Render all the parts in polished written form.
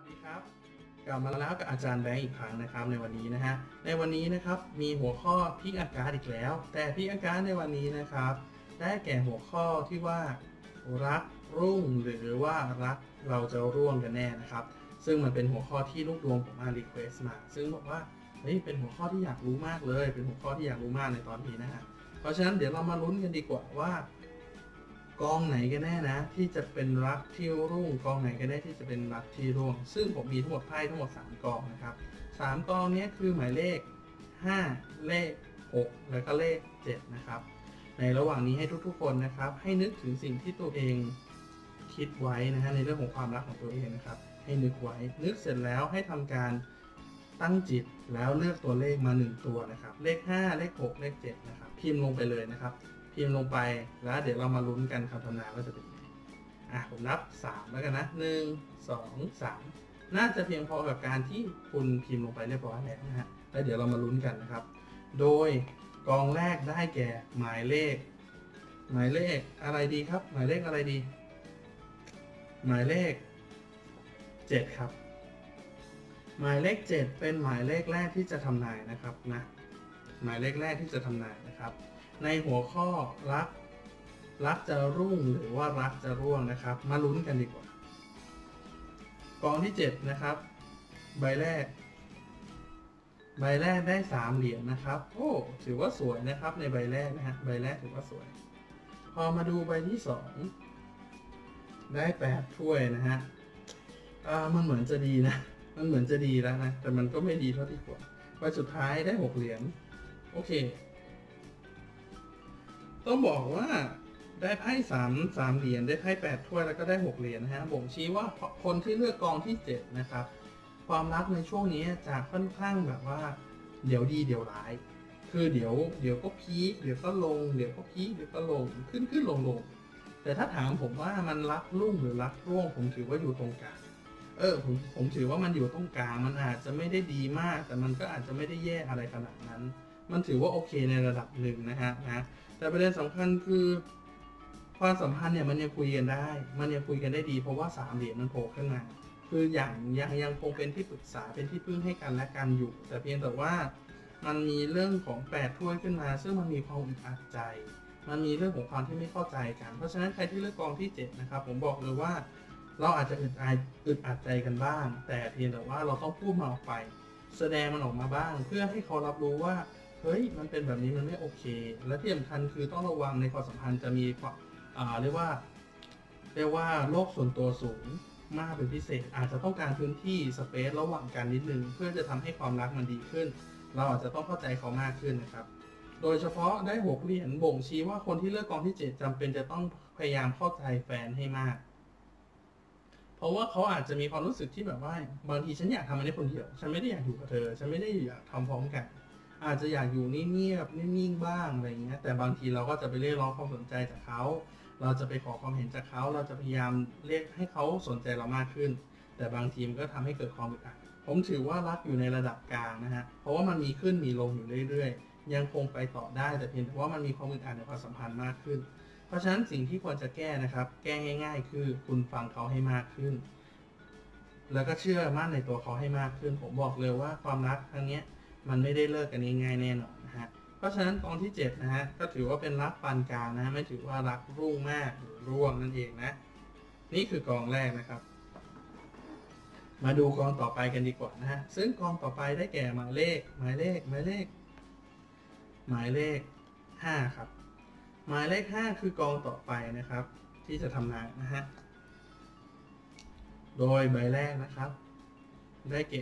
ดีครับกลับมาแล้วกับอาจารย์แบงค์อีกครั้งนะครับในวันนี้นะครับมีหัวข้อพิกอาการอีกแล้วแต่พิกอาการในวันนี้นะครับได้แก่หัวข้อที่ว่ารักรุ่งหรือว่ารักเราจะร่วงกันแน่นะครับซึ่งมันเป็นหัวข้อที่ลูกดวงผมมารีเควสต์มาซึ่งบอกว่าเฮ้ยเป็นหัวข้อที่อยากรู้มากเลยเป็นหัวข้อที่อยากรู้มากในตอนนี้นะฮะเพราะฉะนั้นเดี๋ยวเรามาลุ้นกันดีกว่าว่ากองไหนกันแน่นะที่จะเป็นรักที่รุ่งกองไหนกันแน่ที่จะเป็นรักที่ร่วงซึ่งผมมีทั้งหมดไพ่ทั้งหมด3กองนะครับ3กองนี้คือหมายเลข5เลข6แล้วก็เลข7นะครับในระหว่างนี้ให้ทุกๆคนนะครับให้นึกถึงสิ่งที่ตัวเองคิดไว้นะฮะในเรื่องของความรักของตัวเองนะครับให้นึกไว้นึกเสร็จแล้วให้ทำการตั้งจิตแล้วเลือกตัวเลขมา1ตัวนะครับเลข5เลข6เลข7นะครับพิมพ์ลงไปเลยนะครับพิมพ์ลงไปแล้วเดี๋ยวเรามาลุ้นกันคำทำนายว่าจะเป็นยังไงผมนับ3แล้วกันนะ1 2 3น่าจะเพียงพอกับการที่คุณพิมพ์ลงไปเรียบร้อยแล้วนะฮะแล้วเดี๋ยวเรามาลุ้นกันนะครับโดยกองแรกได้แก่หมายเลขอะไรดีครับหมายเลขอะไรดีหมายเลข7ครับหมายเลข7เป็นหมายเลขแรกที่จะทำนายนะครับนะหมายเลขแรกที่จะทำนายนะครับในหัวข้อรักจะรุ่งหรือว่ารักจะร่วงนะครับมาลุ้นกันดีกว่ากองที่7นะครับใบแรกได้3เหรียญนะครับโอ้ถือว่าสวยนะครับในใบแรกนะฮะใบแรกถือว่าสวยพอมาดูใบที่2ได้8ถ้วยนะฮะมันเหมือนจะดีนะมันเหมือนจะดีแล้วนะแต่มันก็ไม่ดีเท่าที่ควรใบสุดท้ายได้6เหรียญโอเคต้องบอกว่าได้ไพ่3เหรียญได้ไพ่8ถ้วยแล้วก็ได้6เหรียญนะฮะบ่งชี้ว่าคนที่เลือกกองที่7นะครับความรักในช่วงนี้จะค่อนข้างแบบว่าเดี๋ยวดีเดี๋ยวร้ายคือเดี๋ยวก็พีคเดี๋ยวก็ลงเดี๋ยวก็พีคเดี๋ยวก็ลงขึ้นลงแต่ถ้าถามผมว่ามันรักรุ่งหรือรักร่วงผมถือว่าอยู่ตรงกลางผมถือว่ามันอยู่ตรงกลางมันอาจจะไม่ได้ดีมากแต่มันก็อาจจะไม่ได้แย่อะไรขนาดนั้นมันถือว่าโอเคในระดับหนึ่งนะฮะแต่ประเด็นสำคัญคือความสัมพันธ์เนี่ยมันยังคุยกันได้ดีเพราะว่า3เหรียญมันโผล่ขึ้นมาคือยังคงเป็นที่ปรึกษาเป็นที่พึ่งให้กันและกันอยู่แต่เพียงแต่ว่ามันมีเรื่องของ8ถ้วยขึ้นมาซึ่งมันมีความอึดอัดใจมันมีเรื่องของความที่ไม่เข้าใจกันเพราะฉะนั้นใครที่เลือกกองที่7นะครับผมบอกเลยว่าเราอาจจะอึดอัดใจกันบ้างแต่เพียงแต่ว่าเราต้องพูดมันออกไปแสดงมันออกมาบ้างเพื่อให้เขารับรู้ว่าเฮ้ยมันเป็นแบบนี้มันไม่โอเคและที่สำคัญคือต้องระวังในความสัมพันธ์จะมีเรียกว่าโลกส่วนตัวสูงมากเป็นพิเศษอาจจะต้องการพื้นที่สเปซระหว่างกันนิดนึงเพื่อจะทำให้ความรักมันดีขึ้นเราอาจจะต้องเข้าใจเขามากขึ้นนะครับโดยเฉพาะได้6เหรียญบ่งชี้ว่าคนที่เลือกกองที่7จำเป็นจะต้องพยายามเข้าใจแฟนให้มากเพราะว่าเขาอาจจะมีความรู้สึกที่แบบว่าบางทีฉันอยากทำอันนี้คนเดียวฉันไม่ได้อยากอยู่กับเธอฉันไม่ได้อยากทำพร้อมกันอาจจะอยากอยู่เงียบๆนิ่งๆบ้างอะไรอย่างเงี้ยแต่บางทีเราก็จะไปเรียกร้องความสนใจจากเขาเราจะไปขอความเห็นจากเขาเราจะพยายามเรียกให้เขาสนใจเรามากขึ้นแต่บางทีมันก็ทำให้เกิดความอึดอัดผมถือว่ารักอยู่ในระดับกลางนะฮะเพราะว่ามันมีขึ้นมีลงอยู่เรื่อยๆยังคงไปต่อได้แต่เพียงแต่ว่ามันมีความอึดอัดในความสัมพันธ์มากขึ้นเพราะฉะนั้นสิ่งที่ควรจะแก้นะครับแก้ง่ายๆคือคุณฟังเขาให้มากขึ้นแล้วก็เชื่อมั่นในตัวเขาให้มากขึ้นผมบอกเลยว่าความรักครั้งนี้มันไม่ได้เลิกกันง่ายๆแน่นอนนะฮะเพราะฉะนั้นกองที่7นะฮะก็ถือว่าเป็นรักปานกลางนะไม่ถือว่ารักรุ่งมากหรือร่วงนั่นเองนะนี่คือกองแรกนะครับมาดูกองต่อไปกันดีกว่านะฮะซึ่งกองต่อไปได้แก่หมายเลข5ครับหมายเลข5คือกองต่อไปนะครับที่จะทำนายนะฮะโดยใบแรกนะครับได้แก่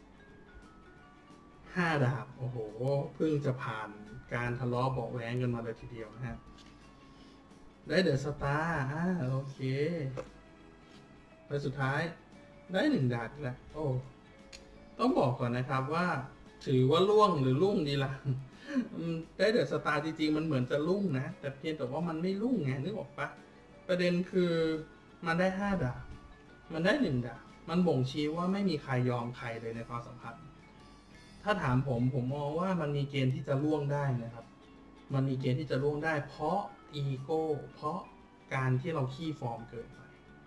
5 ดาบโอ้โหเพิ่งจะผ่านการทะเลาะเบาะแว้งกันมาเลยทีเดียวนะฮะได้เดอะสตาร์โอเคไปสุดท้ายได้1 ดาบแล้วโอ้ต้องบอกก่อนนะครับว่าถือว่าล่วงหรือรุ่งดีล่ะได้เดอะสตาร์จริงๆมันเหมือนจะรุ่งนะแต่เพียงแต่ว่ามันไม่รุ่งไงนึกออกปะประเด็นคือมันได้5 ดาบมันได้1 ดาบมันบ่งชี้ว่าไม่มีใครยอมใครเลยในความสัมพันธ์ถ้าถามผมมองว่ามันมีเกณฑ์ที่จะล่วงได้นะครับมันมีเกณฑ์ที่จะล่วงได้เพราะอีโก้เพราะการที่เราขี้ฟอร์มเกินไป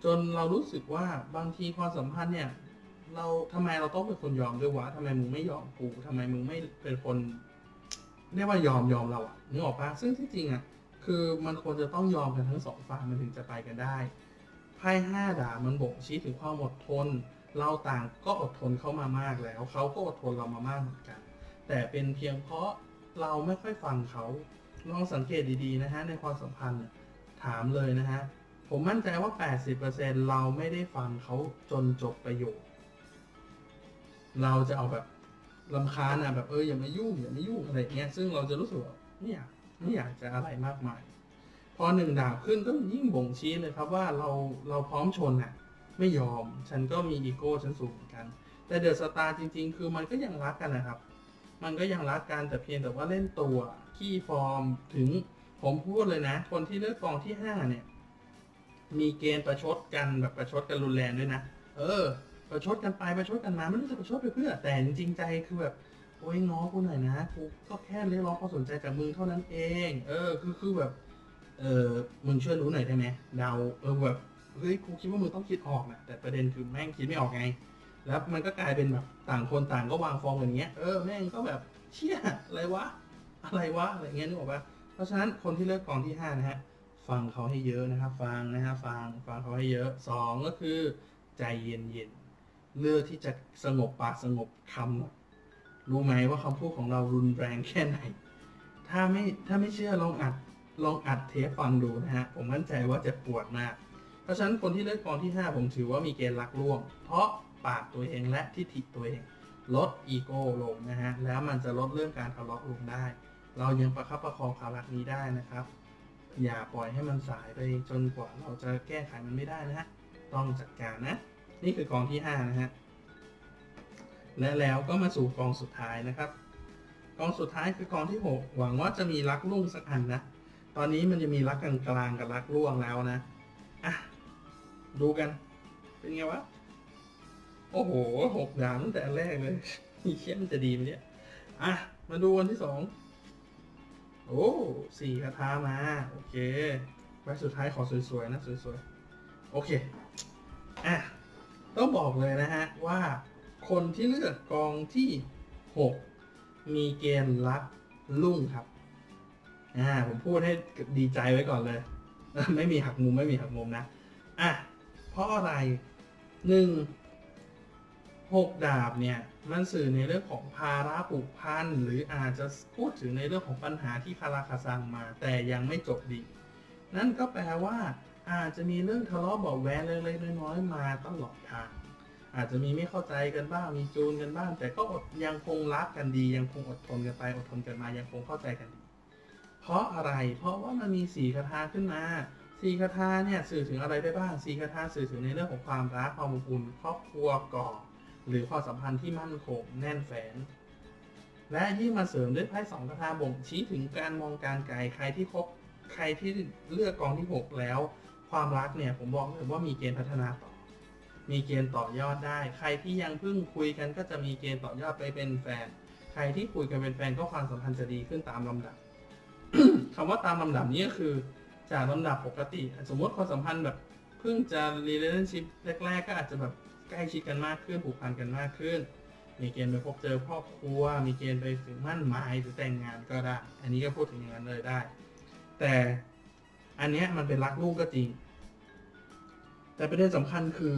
จนเรารู้สึกว่าบางทีความสัมพันธ์เนี่ยเราทำไมเราต้องเป็นคนยอมด้วยวะทำไมมึงไม่ยอมกูทำไมมึงไม่เป็นคนเรียกว่ายอมเราอะนึกออกปะซึ่งที่จริงอะคือมันควรจะต้องยอมกันทั้งสองฝ่ายมันถึงจะไปกันได้ไพ่5 ดาบมันบ่งชี้ถึงความอดทนเราต่างก็อดทนเข้ามามากแล้วเขาก็อดทนเรามามากเหมือนกันแต่เป็นเพียงเพราะเราไม่ค่อยฟังเขาลองสังเกตดีๆนะฮะในความสัมพันธ์ถามเลยนะฮะผมมั่นใจว่า 80% เราไม่ได้ฟังเขาจนจบประโยคเราจะเอาแบบรำคาญนะแบบอย่ามายุ่งอะไรเงี้ยซึ่งเราจะรู้สึกว่าไม่อยากจะอะไรมากมายพอ1 ดาบขึ้นก็ยิ่งบ่งชี้เลยครับว่าเราพร้อมชนน่ะไม่ยอมฉันก็มีอีโก้ฉันสูงเหมือนกันแต่เดอะสตาร์จริงๆคือมันก็ยังรักกันนะครับมันก็ยังรักกันแต่เพียงแต่ว่าเล่นตัวขี้ฟอร์มถึงผมพูดเลยนะคนที่เลือกกองที่5เนี่ยมีเกณฑ์ประชดกันแบบประชดกันรุนแรงด้วยนะประชดกันไปประชดกันมาไม่รู้จะประชดไปเพื่อแต่จริงใจคือแบบโอ้ยง้อกูหน่อยนะกูก็แค่เรียกร้องความสนใจจากมึงเท่านั้นเองคือแบบมึงช่วยรู้หน่อยได้ไหมเดาแบบเฮ้ยกูคิดว่ามึงต้องคิดออกนะแต่ประเด็นคือแม่งคิดไม่ออกไงแล้วมันก็กลายเป็นแบบต่างคนต่างก็วางฟองอย่างเงี้ยแม่งก็แบบเชี่ยอะไรวะอะไรเงี้ยนึกออกปะเพราะฉะนั้นคนที่เลือกกองที่5นะฮะฟังเขาให้เยอะนะครับฟังเขาให้เยอะ2ก็คือใจเย็นเลือกที่จะสงบปากสงบคำรู้ไหมว่าคำพูดของเรารุนแรงแค่ไหนถ้าไม่เชื่อลองอัดเทปฟังดูนะฮะผมมั่นใจว่าจะปวดมากเพราะฉะนั้นคนที่เลือกกองที่5ผมถือว่ามีเกณฑ์รักล่วงเพราะปากตัวเองและทิฐิตัวเองลดอีโก้ลงนะฮะแล้วมันจะลดเรื่องการทะเลาะลงได้เรายังประคับประคองความรักนี้ได้นะครับอย่าปล่อยให้มันสายไปจนกว่าเราจะแก้ไขมันไม่ได้นะฮะต้องจัดการนะนี่คือกองที่5นะฮะและแล้วก็มาสู่กองสุดท้ายนะครับกองสุดท้ายคือกองที่6หวังว่าจะมีรักลุ่งสักอันนะตอนนี้มันจะมีรักกลางกับรักล่วงแล้วนะดูกันเป็นไงวะโอ้โห6 ดาบตั้งแต่แรกเลยมีเชี่ยมันจะดีไหมเนี่ยมาดูวันที่2โอ้4 คาถามาโอเคใบสุดท้ายขอสวยๆนะสวยๆโอเคต้องบอกเลยนะฮะว่าคนที่เลือกกองที่6มีเกณฑ์รักลุ่งครับผมพูดให้ดีใจไว้ก่อนเลยไม่มีหักมุมนะเพราะอะไร6 ดาบเนี่ยมันสื่อในเรื่องของภาระผูกพันหรืออาจจะพูดถึงในเรื่องของปัญหาที่คาราคาซังมาแต่ยังไม่จบดีนั่นก็แปลว่าอาจจะมีเรื่องทะเลาะเบาะแว้งเล็กๆน้อยๆมาตลอดทางอาจจะมีไม่เข้าใจกันบ้างมีจูนกันบ้างแต่ก็ยังคงรักกันดียังคงอดทนกันไปอดทนกันมายังคงเข้าใจกันดีเพราะอะไรเพราะว่ามันมี4 คาถาขึ้นมา4 คาถาเนี่ยสื่อถึงอะไรได้บ้าง4 คาถาสื่อถึงในเรื่องของความรักความอบอุ่นครอบครัวก่อหรือความสัมพันธ์ที่มั่นคงแน่นแฟ้นและยิ่งมาเสริมด้วยไพ่2 คาถาบ่งชี้ถึงการมองการไกลใครที่เลือกกองที่6แล้วความรักเนี่ยผมบอกเลยว่ามีเกณฑ์พัฒนาต่อมีเกณฑ์ต่อยอดได้ใครที่ยังเพิ่งคุยกันก็จะมีเกณฑ์ต่อยอดไปเป็นแฟนใครที่คุยกันเป็นแฟนก็ความสัมพันธ์จะดีขึ้นตามลำดับ คำว่าตามลำดับนี้ก็คือจากลำดับปกติสมมติความสัมพันธ์แบบเพิ่งจะ relationship แรกๆก็อาจจะแบบใกล้ชิดกันมากขึ้นผูกพันกันมากขึ้นมีเกณฑ์ไปพบเจอครอบครัวมีเกณฑ์ไปถึงมั่นหมายหรือแต่งงานก็ได้อันนี้ก็พูดถึงอย่างนั้นเลยได้แต่อันนี้มันเป็นรักลูกก็จริงแต่ประเด็นสำคัญคือ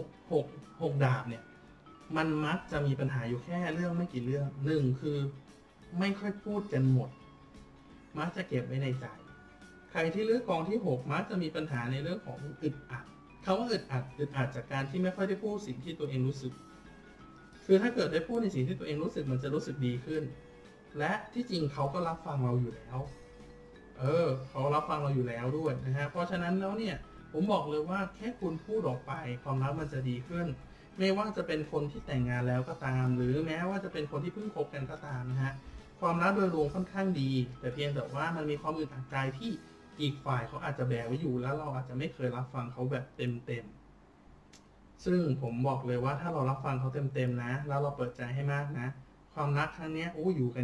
6 ดาบเนี่ยมันมักจะมีปัญหาอยู่แค่เรื่องไม่กี่เรื่องคือไม่ค่อยพูดกันหมดมักจะเก็บไว้ในใจใครที่เลือกกองที่6มักจะมีปัญหาในเรื่องของอึดอัดคำว่าอึดอัดจากการที่ไม่ค่อยได้พูดสิ่งที่ตัวเองรู้สึกคือถ้าเกิดได้พูดในสิ่งที่ตัวเองรู้สึกมันจะรู้สึกดีขึ้นและที่จริงเขาก็รับฟังเราอยู่แล้วเขารับฟังเราอยู่แล้วด้วยนะฮะเพราะฉะนั้นแล้วเนี่ยผมบอกเลยว่าแค่คุณพูดออกไปความรักมันจะดีขึ้นไม่ว่าจะเป็นคนที่แต่งงานแล้วก็ตามหรือแม้ว่าจะเป็นคนที่เพิ่งคบกันก็ตามนะฮะความรักโดยรวมค่อนข้างดีแต่เพียงแต่ว่ามันมีความอึดอัดใจที่อีกฝ่ายเขาอาจจะแบกไว้อยู่แล้วเราอาจจะไม่เคยรับฟังเขาแบบเต็มซึ่งผมบอกเลยว่าถ้าเรารับฟังเขาเต็มนะแล้วเราเปิดใจให้มากนะความรักครั้งนี้อยู่กัน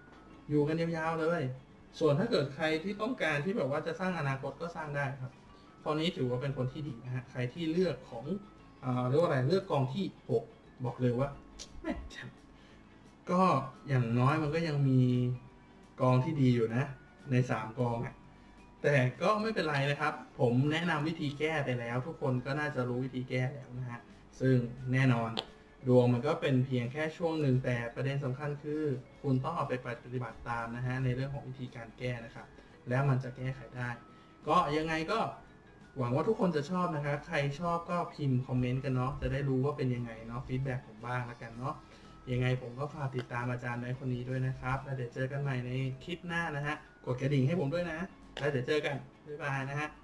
ยาวๆเลยส่วนถ้าเกิดใครที่ต้องการที่แบบว่าจะสร้างอนาคตก็สร้างได้ครับคนนี้ถือว่าเป็นคนที่ดีนะฮะใครที่เลือกของเรียกว่าอะไรเลือกกองที่6บอกเลยว่าแม่ก็อย่างน้อยมันก็ยังมีกองที่ดีอยู่นะใน3กองอ่ะแต่ก็ไม่เป็นไรนะครับผมแนะนำวิธีแก้ไปแล้วทุกคนก็น่าจะรู้วิธีแก้แล้วนะฮะซึ่งแน่นอนดวงมันก็เป็นเพียงแค่ช่วงหนึ่งแต่ประเด็นสำคัญคือคุณต้องเอาไปปฏิบัติตามนะฮะในเรื่องของวิธีการแก้นะครับแล้วมันจะแก้ไขได้ก็ยังไงก็หวังว่าทุกคนจะชอบนะครับใครชอบก็พิมพ์คอมเมนต์กันเนาะจะได้รู้ว่าเป็นยังไงเนาะฟีดแบ็กผมบ้างละกันเนาะยังไงผมก็ฝากติดตามอาจารย์ในคนนี้ด้วยนะครับแล้วเดี๋ยวเจอกันใหม่ในคลิปหน้านะฮะกดกระดิ่งให้ผมด้วยนะแล้วเดี๋ยวเจอกันบ๊ายบายนะฮะ